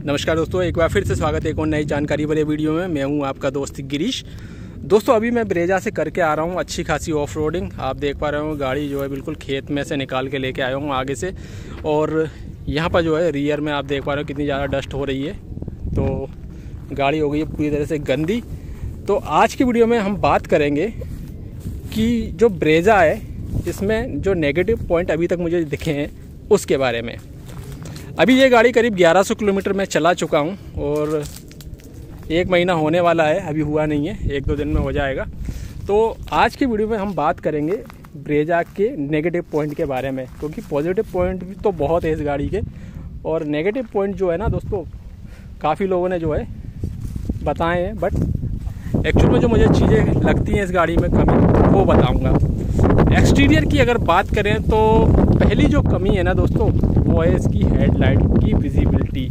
नमस्कार दोस्तों, एक बार फिर से स्वागत है एक और नई जानकारी भरे वीडियो में। मैं हूं आपका दोस्त गिरीश। दोस्तों अभी मैं ब्रेजा से करके आ रहा हूं अच्छी खासी ऑफ रोडिंग। आप देख पा रहे हो गाड़ी जो है बिल्कुल खेत में से निकाल के लेके आया हूं आगे से, और यहां पर जो है रियर में आप देख पा रहे हो कितनी ज़्यादा डस्ट हो रही है। तो गाड़ी हो गई है पूरी तरह से गंदी। तो आज की वीडियो में हम बात करेंगे कि जो ब्रेजा है इसमें जो नेगेटिव पॉइंट अभी तक मुझे दिखे हैं उसके बारे में। अभी ये गाड़ी करीब 1100 किलोमीटर में चला चुका हूँ और 1 महीना होने वाला है, अभी हुआ नहीं है, 1-2 दिन में हो जाएगा। तो आज की वीडियो में हम बात करेंगे ब्रेजा के नेगेटिव पॉइंट के बारे में, क्योंकि पॉजिटिव पॉइंट भी तो बहुत है इस गाड़ी के, और नेगेटिव पॉइंट जो है ना दोस्तों काफ़ी लोगों ने जो है बताए हैं, बट एक्चुअल में जो मुझे चीज़ें लगती हैं इस गाड़ी में कमी वो बताऊँगा। एक्सटीरियर की अगर बात करें तो पहली जो कमी है ना दोस्तों वो है इसकी हेडलाइट की विजिबिलिटी।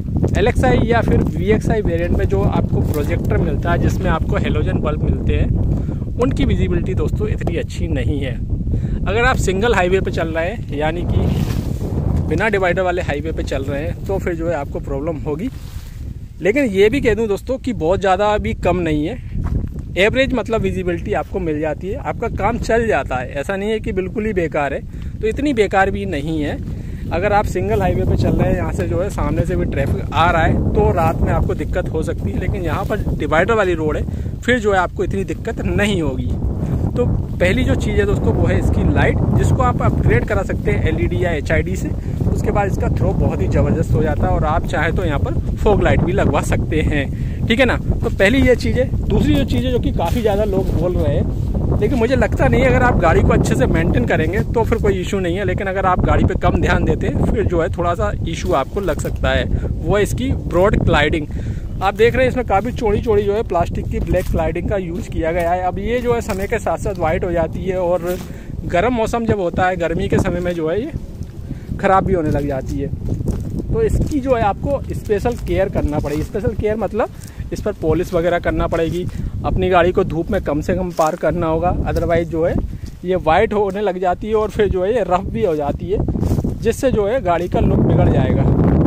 LXi या फिर VXi वेरिएंट में जो आपको प्रोजेक्टर मिलता है जिसमें आपको हेलोजन बल्ब मिलते हैं, उनकी विजिबिलिटी दोस्तों इतनी अच्छी नहीं है। अगर आप सिंगल हाईवे पे चल रहे हैं यानी कि बिना डिवाइडर वाले हाईवे पे चल रहे हैं तो फिर जो है आपको प्रॉब्लम होगी। लेकिन ये भी कह दूं दोस्तों कि बहुत ज़्यादा अभी कम नहीं है, एवरेज मतलब विजिबिलिटी आपको मिल जाती है, आपका काम चल जाता है। ऐसा नहीं है कि बिल्कुल ही बेकार है, तो इतनी बेकार भी नहीं है। अगर आप सिंगल हाईवे पे चल रहे हैं, यहाँ से जो है सामने से भी ट्रैफिक आ रहा है तो रात में आपको दिक्कत हो सकती है, लेकिन यहाँ पर डिवाइडर वाली रोड है फिर जो है आपको इतनी दिक्कत नहीं होगी। तो पहली जो चीज़ है दोस्तों वो है इसकी लाइट, जिसको आप अपग्रेड करा सकते हैं LED या HID से। उसके बाद इसका थ्रो बहुत ही ज़बरदस्त हो जाता है और आप चाहें तो यहाँ पर फॉग लाइट भी लगवा सकते हैं, ठीक है ना। तो पहली ये चीज़ है। दूसरी जो चीज़ है जो कि काफ़ी ज़्यादा लोग बोल रहे हैं, लेकिन मुझे लगता नहीं है, अगर आप गाड़ी को अच्छे से मेंटेन करेंगे तो फिर कोई इशू नहीं है, लेकिन अगर आप गाड़ी पे कम ध्यान देते हैं फिर जो है थोड़ा सा इशू आपको लग सकता है। वो है इसकी ब्रॉड क्लाइडिंग। आप देख रहे हैं इसमें काफ़ी चौड़ी चौड़ी जो है प्लास्टिक की ब्लैक क्लाइडिंग का यूज़ किया गया है। अब ये जो है समय के साथ साथ वाइट हो जाती है, और गर्म मौसम जब होता है, गर्मी के समय में जो है ये ख़राब भी होने लग जाती है। तो इसकी जो है आपको स्पेशल केयर करना पड़ेगी। स्पेशल केयर मतलब इस पर पॉलिश वगैरह करना पड़ेगी, अपनी गाड़ी को धूप में कम से कम पार करना होगा, अदरवाइज़ जो है ये वाइट होने लग जाती है और फिर जो है ये रफ भी हो जाती है, जिससे जो है गाड़ी का लुक बिगड़ जाएगा।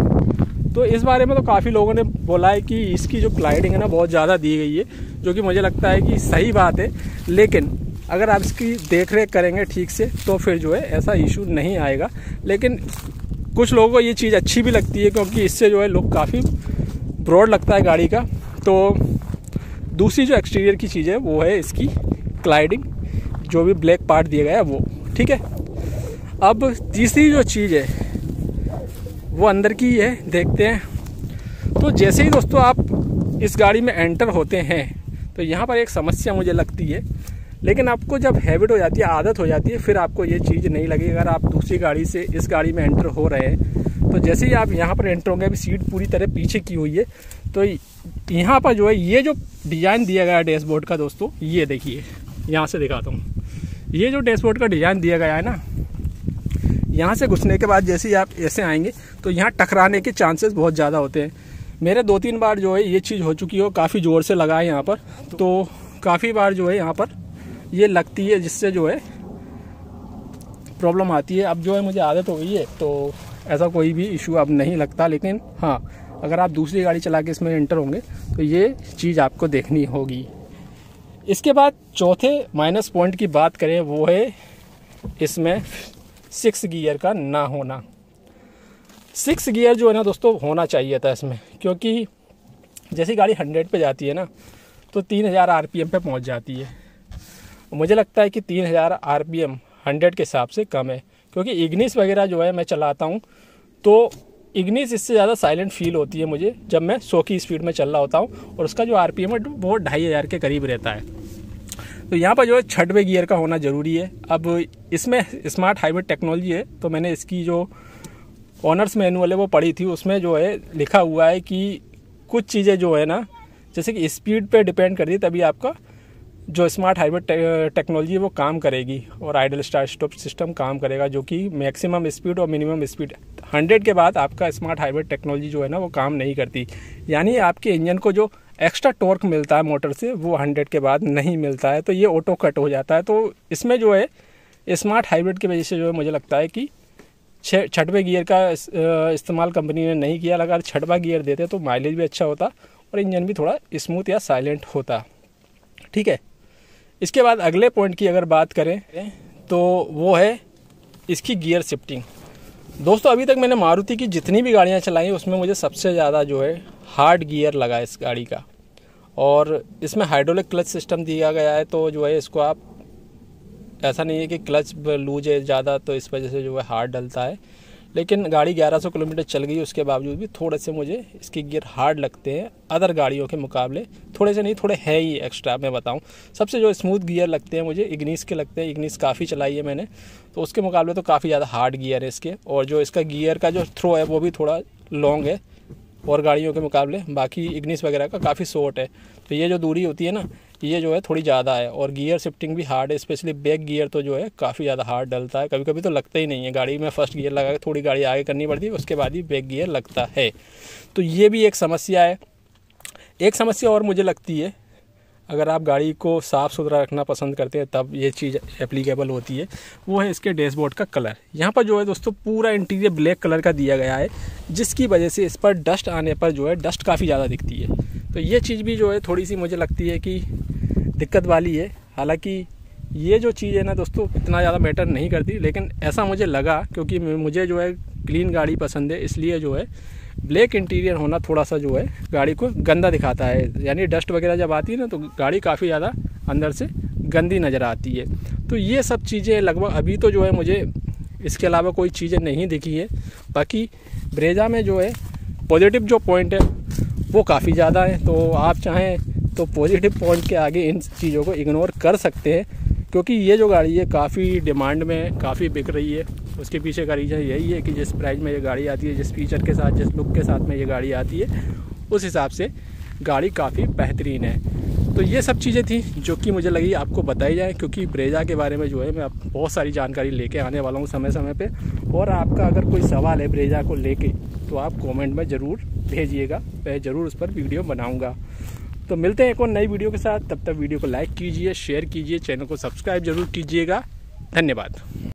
तो इस बारे में तो काफ़ी लोगों ने बोला है कि इसकी जो क्लाइडिंग है ना बहुत ज़्यादा दी गई है, जो कि मुझे लगता है कि सही बात है। लेकिन अगर आप इसकी देख रेख करेंगे ठीक से तो फिर जो है ऐसा इशू नहीं आएगा। लेकिन कुछ लोगों को ये चीज़ अच्छी भी लगती है, क्योंकि इससे जो है लुक काफ़ी ब्रॉड लगता है गाड़ी का। तो दूसरी जो एक्सटीरियर की चीज़ है वो है इसकी क्लाइडिंग, जो भी ब्लैक पार्ट दिया गया है वो, ठीक है। अब तीसरी जो चीज़ है वो अंदर की है, देखते हैं। तो जैसे ही दोस्तों आप इस गाड़ी में एंटर होते हैं तो यहाँ पर एक समस्या मुझे लगती है, लेकिन आपको जब हैबिट हो जाती है, आदत हो जाती है, फिर आपको ये चीज़ नहीं लगेगी। अगर आप दूसरी गाड़ी से इस गाड़ी में एंटर हो रहे हैं तो जैसे ही आप यहाँ पर एंटर होंगे, अभी सीट पूरी तरह पीछे की हुई है, तो यहाँ पर जो है ये जो डिज़ाइन दिया गया है डैशबोर्ड का दोस्तों, ये देखिए, यहाँ से दिखाता हूँ। ये जो डैशबोर्ड का डिज़ाइन दिया गया है ना, यहाँ से घुसने के बाद जैसे ही आप ऐसे आएंगे तो यहाँ टकराने के चांसेस बहुत ज़्यादा होते हैं। मेरे 2-3 बार जो है ये चीज़ हो चुकी है, काफ़ी ज़ोर से लगा है यहाँ पर, तो काफ़ी बार जो है यहाँ पर ये लगती है, जिससे जो है प्रॉब्लम आती है। अब जो है मुझे आदत हो गई है तो ऐसा कोई भी इशू अब नहीं लगता। लेकिन हाँ, अगर आप दूसरी गाड़ी चला के इसमें एंटर होंगे तो ये चीज़ आपको देखनी होगी। इसके बाद चौथे माइनस पॉइंट की बात करें वो है इसमें 6 गियर का ना होना। 6 गियर जो है ना दोस्तों होना चाहिए था इसमें, क्योंकि जैसी गाड़ी 100 पे जाती है ना तो 3000 RPM पे पहुंच जाती है। मुझे लगता है कि 3000 RPM 100 के हिसाब से कम है, क्योंकि इग्निस वगैरह जो है मैं चलाता हूँ तो इग्निस इससे ज़्यादा साइलेंट फील होती है मुझे जब मैं 100 की स्पीड में चल रहा होता हूँ, और उसका जो RPM है वो 2500 के करीब रहता है। तो यहाँ पर जो है 6वें गियर का होना ज़रूरी है। अब इसमें स्मार्ट हाइब्रिड टेक्नोलॉजी है, तो मैंने इसकी जो ऑनर्स मैनुअल है वो पढ़ी थी, उसमें जो है लिखा हुआ है कि कुछ चीज़ें जो है ना, जैसे कि स्पीड पे डिपेंड करती है, तभी आपका जो स्मार्ट हाइब्रिड टेक्नोलॉजी है वो काम करेगी, और आइडल स्टार्ट स्टॉप सिस्टम काम करेगा, जो कि मैक्सिमम स्पीड और मिनिमम स्पीड 100 के बाद आपका स्मार्ट हाइब्रिड टेक्नोलॉजी जो है ना वो काम नहीं करती। यानी आपके इंजन को जो एक्स्ट्रा टॉर्क मिलता है मोटर से वो 100 के बाद नहीं मिलता है, तो ये ऑटो कट हो जाता है। तो इसमें जो है स्मार्ट हाइब्रिड की वजह से जो है मुझे लगता है कि छठवें गियर का इस्तेमाल कंपनी ने नहीं किया। अगर छठवां गियर देते तो माइलेज भी अच्छा होता और इंजन भी थोड़ा स्मूथ या साइलेंट होता। ठीक है, इसके बाद अगले पॉइंट की अगर बात करें तो वो है इसकी गियर शिफ्टिंग। दोस्तों अभी तक मैंने मारुति की जितनी भी गाड़ियाँ चलाई उसमें मुझे सबसे ज़्यादा जो है हार्ड गियर लगा इस गाड़ी का। और इसमें हाइड्रोलिक क्लच सिस्टम दिया गया है, तो जो है इसको आप ऐसा नहीं है कि क्लच लूज है ज़्यादा तो इस वजह से जो है हार्ड डलता है। लेकिन गाड़ी 1100 किलोमीटर चल गई, उसके बावजूद भी थोड़े से मुझे इसके गियर हार्ड लगते हैं अदर गाड़ियों के मुकाबले। थोड़े से नहीं, थोड़े हैं ही एक्स्ट्रा। मैं बताऊं सबसे जो स्मूथ गियर लगते हैं मुझे इग्निस के लगते हैं। इग्निस काफ़ी चलाई है मैंने, तो उसके मुकाबले तो काफ़ी ज़्यादा हार्ड गियर है इसके। और जो इसका गियर का जो थ्रो है वो भी थोड़ा लॉन्ग है और गाड़ियों के मुकाबले। बाकी इग्निस वगैरह का काफ़ी शॉर्ट है, तो ये जो दूरी होती है ना ये जो है थोड़ी ज़्यादा है। और गियर शिफ्टिंग भी हार्ड है, स्पेशली बैक गियर तो जो है काफ़ी ज़्यादा हार्ड डलता है। कभी कभी तो लगता ही नहीं है, गाड़ी में फर्स्ट गियर लगा के थोड़ी गाड़ी आगे करनी पड़ती है, उसके बाद ही बैक गियर लगता है। तो ये भी एक समस्या है। एक समस्या और मुझे लगती है, अगर आप गाड़ी को साफ़ सुथरा रखना पसंद करते हैं तब ये चीज़ एप्लीकेबल होती है, वो है इसके डैशबोर्ड का कलर। यहाँ पर जो है दोस्तों पूरा इंटीरियर ब्लैक कलर का दिया गया है, जिसकी वजह से इस पर डस्ट आने पर जो है डस्ट काफ़ी ज़्यादा दिखती है। तो ये चीज़ भी जो है थोड़ी सी मुझे लगती है कि दिक्कत वाली है। हालांकि ये जो चीज़ है ना दोस्तों इतना ज़्यादा मैटर नहीं करती, लेकिन ऐसा मुझे लगा क्योंकि मुझे जो है क्लीन गाड़ी पसंद है, इसलिए जो है ब्लैक इंटीरियर होना थोड़ा सा जो है गाड़ी को गंदा दिखाता है। यानी डस्ट वगैरह जब आती है ना तो गाड़ी काफ़ी ज़्यादा अंदर से गंदी नज़र आती है। तो ये सब चीज़ें लगभग अभी तो जो है मुझे इसके अलावा कोई चीज़ें नहीं दिखी है। बाकी ब्रेजा में जो है पॉजिटिव जो पॉइंट है वो काफ़ी ज़्यादा है, तो आप चाहें तो पॉजिटिव पॉइंट के आगे इन चीज़ों को इग्नोर कर सकते हैं, क्योंकि ये जो गाड़ी है काफ़ी डिमांड में काफ़ी बिक रही है। उसके पीछे का रीज़न यही है कि जिस प्राइस में ये गाड़ी आती है, जिस फीचर के साथ, जिस लुक के साथ में ये गाड़ी आती है, उस हिसाब से गाड़ी काफ़ी बेहतरीन है। तो ये सब चीज़ें थी जो कि मुझे लगी आपको बताई जाए, क्योंकि ब्रेजा के बारे में जो है मैं बहुत सारी जानकारी लेके आने वाला हूँ समय समय पे। और आपका अगर कोई सवाल है ब्रेजा को लेके तो आप कमेंट में ज़रूर भेजिएगा, मैं ज़रूर उस पर वीडियो बनाऊँगा। तो मिलते हैं एक और नई वीडियो के साथ, तब तक वीडियो को लाइक कीजिए, शेयर कीजिए, चैनल को सब्सक्राइब जरूर कीजिएगा। धन्यवाद।